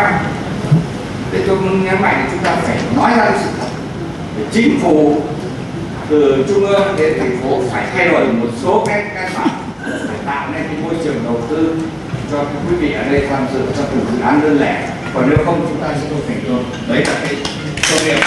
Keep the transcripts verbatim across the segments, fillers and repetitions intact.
khác. Thế tôi muốn nhấn mạnh là chúng ta phải nói ra sự thật. Chính phủ từ trung ương đến thành phố phải thay đổi một số cái căn bản để tạo nên cái môi trường đầu tư cho quý vị ở đây tham dự trong từng dự án đơn lẻ. Còn nếu không chúng ta sẽ không thành công. Đấy là cái công nghiệp.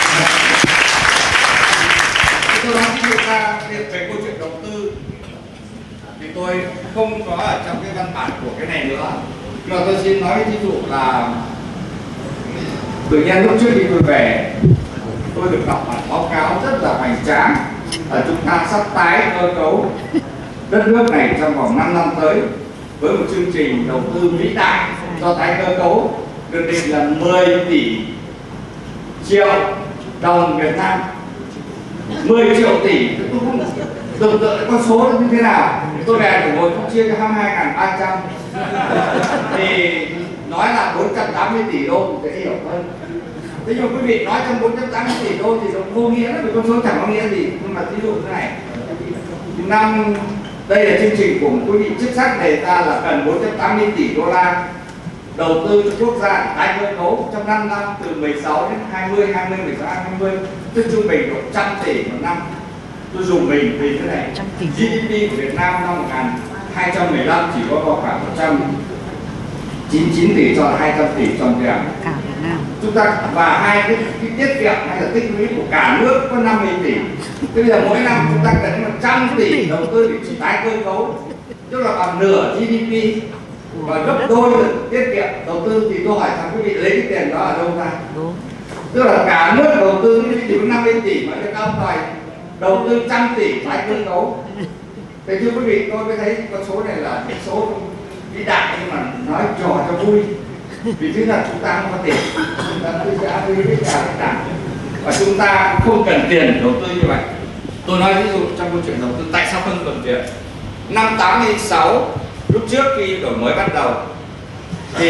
Tôi nói ví dụ ra về câu chuyện đầu tư thì tôi không có ở trong cái văn bản của cái này nữa. Nhưng mà tôi xin nói ví dụ là tự nhiên lúc trước khi tôi về, tôi được đọc bản báo cáo rất là hoành tráng là chúng ta sắp tái cơ cấu đất nước này trong vòng năm năm tới với một chương trình đầu tư vĩ đại do tái cơ cấu được định là mười tỷ triệu đồng Việt Nam. Mười triệu tỷ, tôi không tưởng tượng con số như thế nào. Tôi về của ngồi cũng chia cho hai mươi hai nghìn ba trăm thì nói là bốn trăm tám mươi tỷ đô thì dễ hiểu hơn. Thế nhưng quý vị nói trong bốn trăm tám mươi tỷ đô thì nó vô nghĩa, vì con số chẳng có nghĩa gì. Nhưng mà ví dụ thế này, năm đây là chương trình của quý vị chức sắc đề ra là cần bốn trăm tám mươi tỷ đô la đầu tư cho quốc gia tái cơ cấu trong năm năm từ mười sáu đến hai mươi, hai mươi, mười sáu, hai mươi, tức trung bình độ một trăm tỷ một năm. Tôi dùng mình vì thế này, giê đê pê của Việt Nam năm một nghìn hai trăm mười lăm chỉ có vào khoảng một trăm chín mươi chín tỷ cho hai trăm tỷ tròn tiền. Chúng ta và hai cái, cái tiết kiệm hay là tích lũy của cả nước có năm mươi tỷ. Thế bây giờ mỗi năm chúng ta cần một trăm tỷ đầu tư để chỉ tái cơ cấu, tức là bằng nửa giê đê pê và gấp đôi được tiết kiệm đầu tư. Thì tôi hỏi rằng quý vị lấy cái tiền đó ở đâu ra? Tức là cả nước đầu tư chỉ có năm mươi tỷ mà các ông đòi đầu tư trăm tỷ tái cơ cấu. Thế thưa quý vị, tôi mới thấy con số này là cái số vĩ đại, nhưng mà nói trò cho vui. Vì thứ là chúng ta không có tiền, chúng ta tư giá với cái cả cái đảng và chúng ta không cần tiền đầu tư như vậy. Tôi nói ví dụ trong câu chuyện đầu tư tại sao không cần tiền. Năm tám mươi sáu, lúc trước khi đổi mới bắt đầu thì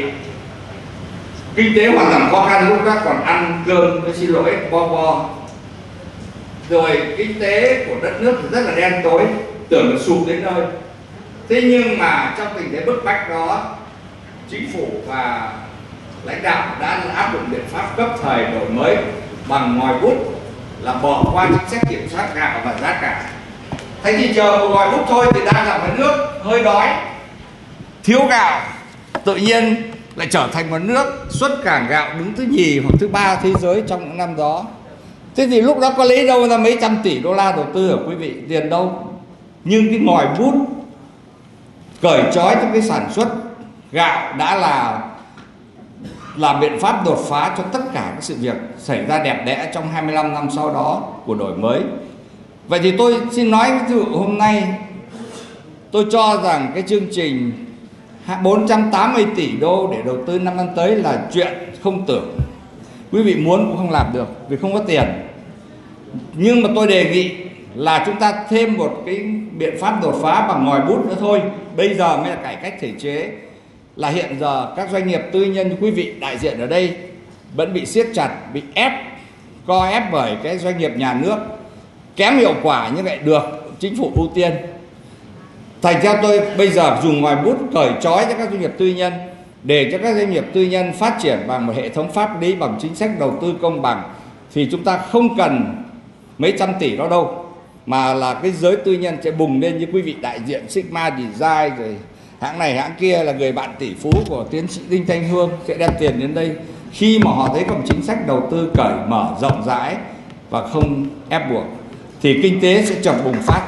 kinh tế hoàn toàn khó khăn, lúc đó còn ăn cơm, tôi xin lỗi, bo bo. Rồi kinh tế của đất nước thì rất là đen tối, tưởng là sụp đến nơi. Thế nhưng mà trong tình thế bức bách đó, chính phủ và lãnh đạo đã áp dụng biện pháp cấp thời đổi mới bằng ngòi bút là bỏ qua chính sách kiểm soát gạo và giá cả. Thế thì chờ một ngòi bút thôi thì đang là một nước hơi đói, thiếu gạo, tự nhiên lại trở thành một nước xuất cảng gạo đứng thứ nhì hoặc thứ ba thế giới trong những năm đó. Thế thì lúc đó có lấy đâu ra mấy trăm tỷ đô la đầu tư ở quý vị, tiền đâu? Nhưng cái ngòi bút cởi trói cho cái sản xuất gạo đã là là biện pháp đột phá cho tất cả các sự việc xảy ra đẹp đẽ trong hai mươi lăm năm sau đó của đổi mới. Vậy thì tôi xin nói ví dụ hôm nay tôi cho rằng cái chương trình bốn trăm tám mươi tỷ đô để đầu tư năm năm tới là chuyện không tưởng. Quý vị muốn cũng không làm được vì không có tiền. Nhưng mà tôi đề nghị là chúng ta thêm một cái biện pháp đột phá bằng ngòi bút nữa thôi. Bây giờ mới là cải cách thể chế. Là hiện giờ các doanh nghiệp tư nhân, quý vị đại diện ở đây, vẫn bị siết chặt, bị ép, co ép bởi cái doanh nghiệp nhà nước kém hiệu quả như vậy được chính phủ ưu tiên. Thành theo tôi bây giờ dùng ngòi bút cởi trói cho các doanh nghiệp tư nhân, để cho các doanh nghiệp tư nhân phát triển bằng một hệ thống pháp lý, bằng chính sách đầu tư công bằng, thì chúng ta không cần mấy trăm tỷ đó đâu, mà là cái giới tư nhân sẽ bùng lên như quý vị đại diện Sigma Design rồi hãng này hãng kia là người bạn tỷ phú của tiến sĩ Đinh Thanh Hương sẽ đem tiền đến đây khi mà họ thấy có một chính sách đầu tư cởi mở rộng rãi và không ép buộc, thì kinh tế sẽ chậm bùng phát.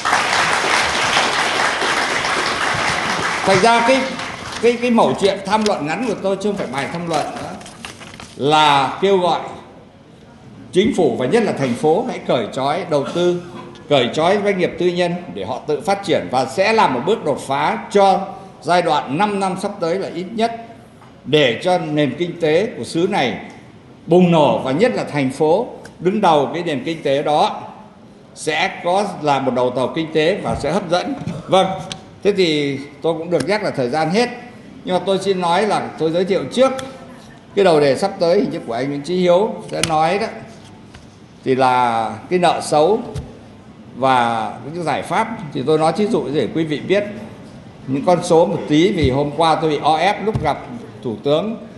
Thành ra cái cái cái mẩu chuyện tham luận ngắn của tôi chứ không phải bài tham luận nữa, là kêu gọi chính phủ và nhất là thành phố hãy cởi trói đầu tư, cởi trói doanh nghiệp tư nhân để họ tự phát triển, và sẽ làm một bước đột phá cho giai đoạn năm năm sắp tới là ít nhất, để cho nền kinh tế của xứ này bùng nổ, và nhất là thành phố đứng đầu cái nền kinh tế đó sẽ có là một đầu tàu kinh tế và sẽ hấp dẫn. Vâng, thế thì tôi cũng được nhắc là thời gian hết, nhưng mà tôi xin nói là tôi giới thiệu trước cái đầu đề sắp tới hình như của anh Nguyễn Chí Hiếu sẽ nói đó, thì là cái nợ xấu và những giải pháp. Thì tôi nói thí dụ để quý vị biết những con số một tí, vì hôm qua tôi bị o ép lúc gặp Thủ tướng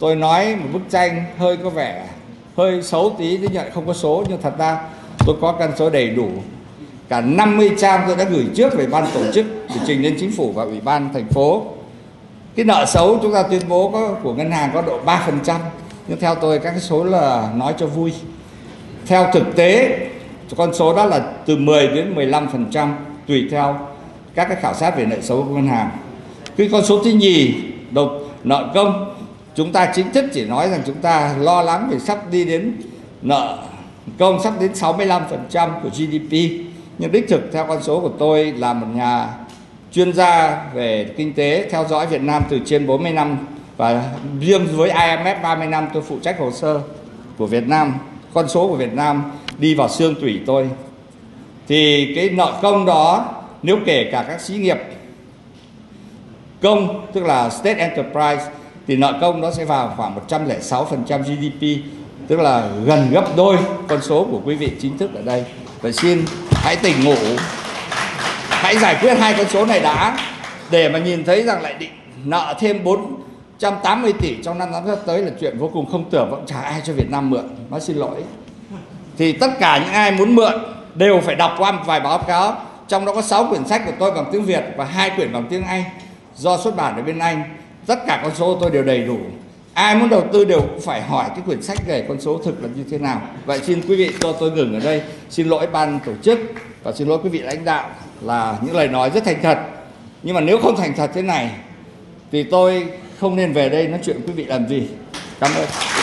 tôi nói một bức tranh hơi có vẻ hơi xấu tí, thế nhận không có số, nhưng thật ra tôi có căn số đầy đủ. Cả năm mươi trang tôi đã gửi trước về ban tổ chức để trình lên chính phủ và ủy ban thành phố. Cái nợ xấu chúng ta tuyên bố có, của ngân hàng có độ ba phần trăm, nhưng theo tôi các cái số là nói cho vui. Theo thực tế con số đó là từ mười đến mười lăm phần trăm tùy theo các cái khảo sát về nợ xấu của ngân hàng. Cái con số thứ nhì, đầu nợ công, chúng ta chính thức chỉ nói rằng chúng ta lo lắng về sắp đi đến nợ công sắp đến sáu mươi lăm phần trăm của giê đê pê. Nhưng đích thực theo con số của tôi là một nhà chuyên gia về kinh tế theo dõi Việt Nam từ trên bốn mươi năm, và riêng với i em ép ba mươi năm tôi phụ trách hồ sơ của Việt Nam, con số của Việt Nam đi vào xương tủy tôi. Thì cái nợ công đó nếu kể cả các xí nghiệp công, tức là State Enterprise, thì nợ công nó sẽ vào khoảng một trăm lẻ sáu phần trăm giê đê pê, tức là gần gấp đôi con số của quý vị chính thức ở đây. Vậy xin hãy tỉnh ngủ, hãy giải quyết hai con số này đã, để mà nhìn thấy rằng lại định nợ thêm bốn trăm tám mươi tỷ trong năm năm sắp tới là chuyện vô cùng không tưởng, vẫn chả ai cho Việt Nam mượn. Nói xin lỗi. Thì tất cả những ai muốn mượn đều phải đọc qua một vài báo cáo, trong đó có sáu quyển sách của tôi bằng tiếng Việt và hai quyển bằng tiếng Anh do xuất bản ở bên Anh. Tất cả con số tôi đều đầy đủ. Ai muốn đầu tư đều cũng phải hỏi cái quyển sách về con số thực là như thế nào. Vậy xin quý vị cho tôi ngừng ở đây. Xin lỗi ban tổ chức và xin lỗi quý vị lãnh đạo là những lời nói rất thành thật. Nhưng mà nếu không thành thật thế này thì tôi không nên về đây nói chuyện quý vị làm gì. Cảm ơn.